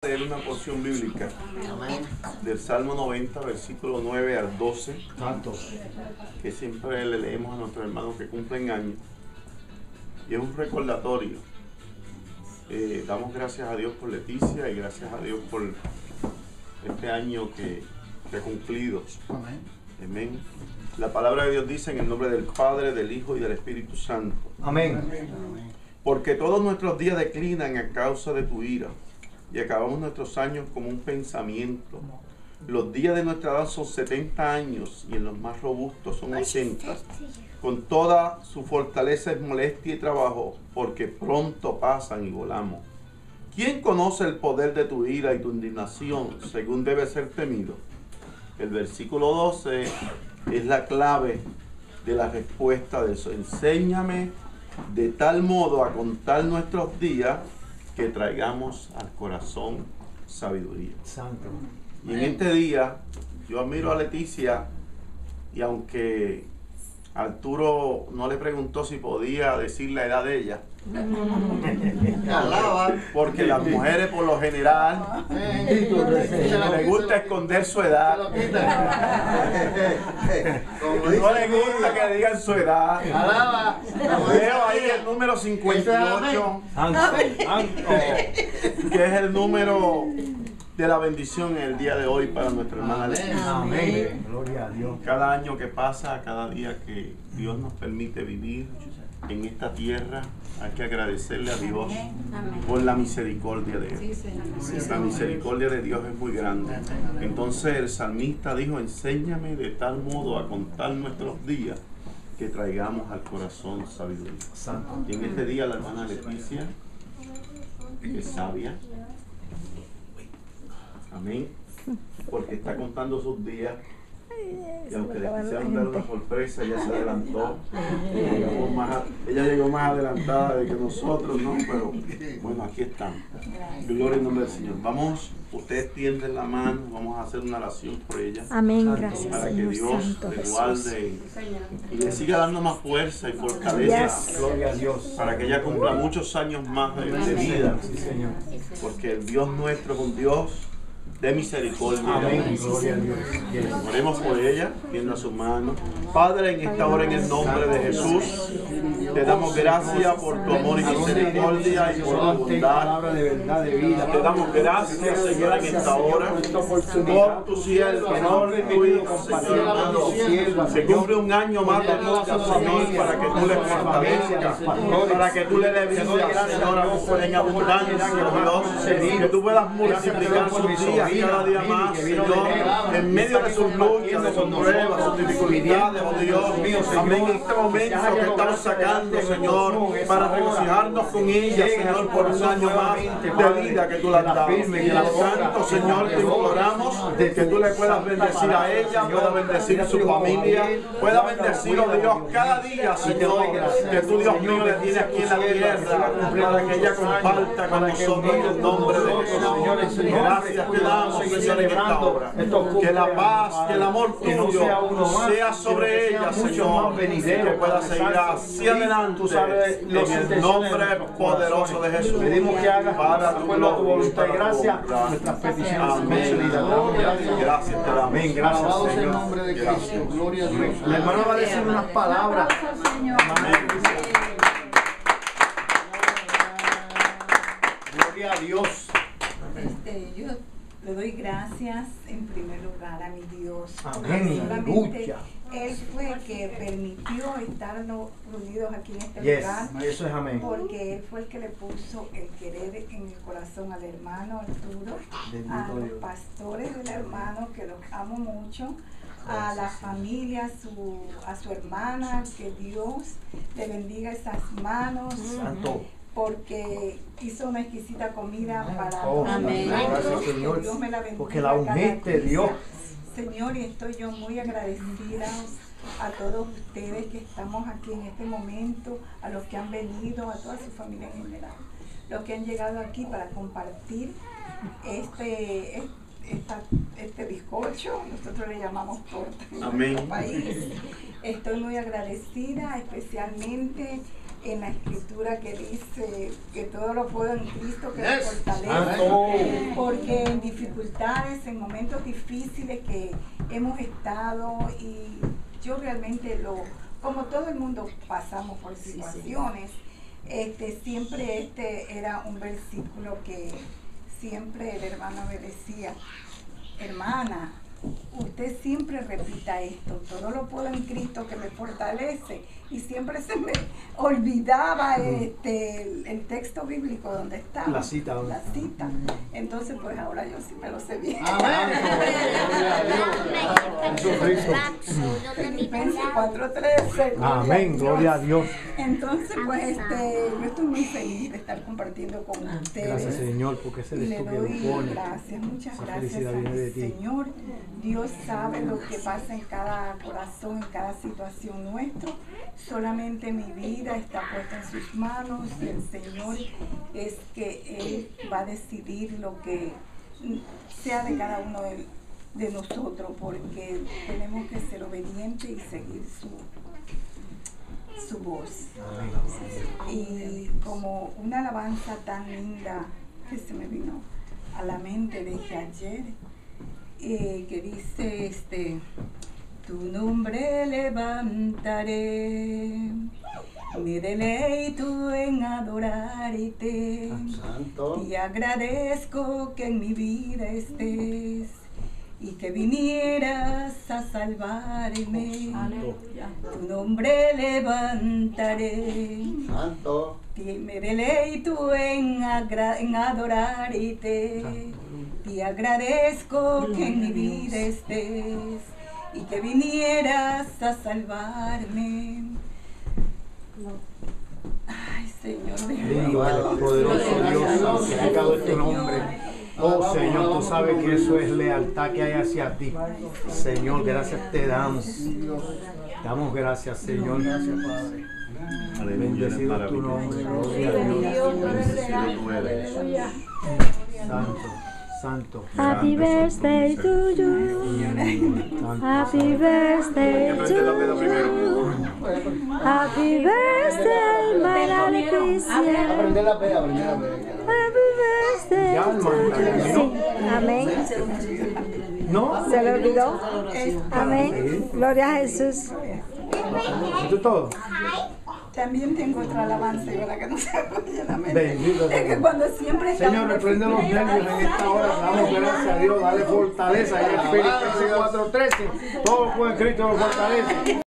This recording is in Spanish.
Leer una porción bíblica del Salmo 90, versículo 9 al 12, que siempre le leemos a nuestros hermanos que cumplen años, y es un recordatorio. Damos gracias a Dios por Leticia y gracias a Dios por este año que ha cumplido. Amén. La palabra de Dios dice en el nombre del Padre, del Hijo y del Espíritu Santo. Amén. Porque todos nuestros días declinan a causa de tu ira, y acabamos nuestros años como un pensamiento. Los días de nuestra edad son 70 años, y en los más robustos son 80. Con toda su fortaleza es molestia y trabajo, porque pronto pasan y volamos. ¿Quién conoce el poder de tu ira y tu indignación, según debe ser temido? El versículo 12 es la clave de la respuesta de eso. Enséñame de tal modo a contar nuestros días que traigamos al corazón sabiduría. Santo. Y en este día yo admiro a Leticia, y aunque Arturo no le preguntó si podía decir la edad de ella, porque las mujeres por lo general les gusta esconder su edad, no les gusta que digan su edad. Veo ahí el número 58, que es el número de la bendición en el día de hoy para nuestra hermana Leticia. Amén. Gloria a Dios. Cada año que pasa, cada día que Dios nos permite vivir en esta tierra, hay que agradecerle a Dios por la misericordia de Él. La misericordia de Dios es muy grande. Entonces el salmista dijo: enséñame de tal modo a contar nuestros días que traigamos al corazón sabiduría. Y en este día la hermana Leticia es sabia. Amén. Porque está contando sus días. Y aunque le quisieron dar una sorpresa, ella se adelantó. Ella llegó más adelantada de que nosotros, ¿no? Pero bueno, aquí están. Gloria en nombre del Señor. Vamos, ustedes tienden la mano, vamos a hacer una oración por ella. Amén, gracias, para que Señor Dios Santo le Jesús. guarde y le siga dando más fuerza y fortaleza. Gloria a Dios. Para que ella cumpla muchos años más de vida. Sí, Señor. Porque el Dios nuestro es un Dios de misericordia. Amén. Gloria a Dios. Oremos por ella, tienda su mano. Padre, en esta hora, en el nombre de Jesús, te damos gracias por tu amor y misericordia y por tu bondad. Te damos gracias, Señor, en esta hora por tu siervo, por tu hijo, Señor. Se cumple un año más de vida, Señor, para que tú le fortalezcas, para que tú le des vida, Señor, en abundancia, Dios. Que tú puedas multiplicar sus días cada día más, Señor, en medio de sus luchas, de sus pruebas, sus dificultades, oh Dios. Amén. En este momento que estamos sacando, Señor, para regocijarnos con ella, Señor, por un año más de vida que tú le has dado. Por lo tanto, Señor, te imploramos que tú le puedas bendecir a ella, puedas bendecir a su familia, puedas bendecir, oh Dios, cada día, Señor, que tú, Dios mío, le tienes aquí en la tierra, para que ella comparta con nosotros en el nombre de Jesús. Gracias te damos, Señor, en esta hora. Que la paz, que el amor tuyo sea sobre ella, Señor, que pueda seguir hacia adelante en el nombre poderoso de Jesús. Pedimos que hagas para tu acuerdo a tu voluntad y gloria, gracia nuestras peticiones. Amén. Gracias te damos. Amén. Gracias, Señor. Gracias. Gloria a Dios. La hermana va a decir unas palabras. Amén. Gloria a Dios. Yo le doy gracias en primer lugar a mi Dios. Amén. Solamente Aleluya. Él fue el que permitió estarnos reunidos aquí en este Yes. lugar. Eso es amén. Porque Él fue el que le puso el querer en el corazón al hermano Arturo, Bendito a los Dios. pastores del hermano, que los amo mucho, a la familia, a su hermana, que Dios le bendiga esas manos. Santo. Porque hizo una exquisita comida para Oh, Amén. gracias, que Señor. Dios me la bendiga Porque la cada ungiste, día. Dios. Señor, y estoy yo muy agradecida a todos ustedes que estamos aquí en este momento, a los que han venido, a toda su familia en general, los que han llegado aquí para compartir este bizcocho, nosotros le llamamos torta en Amén. nuestro país. Estoy muy agradecida, especialmente en la escritura que dice que todo lo puedo en Cristo que me fortalece, porque en dificultades, en momentos difíciles que hemos estado, y yo realmente como todo el mundo pasamos por situaciones, siempre era un versículo que siempre el hermano me decía: hermana, usted siempre repita esto, todo lo puedo en Cristo que me fortalece, y siempre se me olvidaba el texto bíblico donde está La cita. Entonces pues ahora yo sí me lo sé bien. Filipenses 4:13. Amén, gloria a Dios. Entonces pues yo estoy muy feliz de estar compartiendo con ustedes. Gracias, Señor, porque ese Y es le tú que doy lo pone. gracias, muchas Esa gracias felicidad viene de al ti. Señor. Dios sabe lo que pasa en cada corazón, en cada situación nuestro. Solamente mi vida está puesta en sus manos, y el Señor es que Él va a decidir lo que sea de cada uno de nosotros, porque tenemos que ser obedientes y seguir su voz. Y como una alabanza tan linda que se me vino a la mente desde ayer, que dice tu nombre levantaré, me deleito en adorarte, y agradezco que en mi vida estés y que vinieras a salvarme. Tu nombre levantaré, me deleito en adorarte, y agradezco que en mi vida estés y que vinieras a salvarme. Ay, Señor, Viva, poderoso Dios, santificado es tu nombre. Oh Señor, tú sabes que eso es lealtad que hay hacia ti. Señor, gracias te damos. Damos gracias, Señor. Bendecido es tu nombre, gloria a Dios. Bendecido tú eres. Santo, santo. Happy birthday to you. Happy birthday to you. Happy birthday, my Leticia. Aprender la P. Happy birthday. Ya, hermano, terminó. Sí, amén. ¿No? ¿Se le olvidó? Amén. Gloria a Jesús. ¿Esto es todo? también tengo otra alabanza, ¿verdad? Que no se acuerda la mente. Bendito Es que cuando siempre Señor, reprende los nervios en esta hora. Damos gracias a Dios, dale fortaleza. Y en Filipenses 4:13, todo lo puede en Cristo lo fortalece.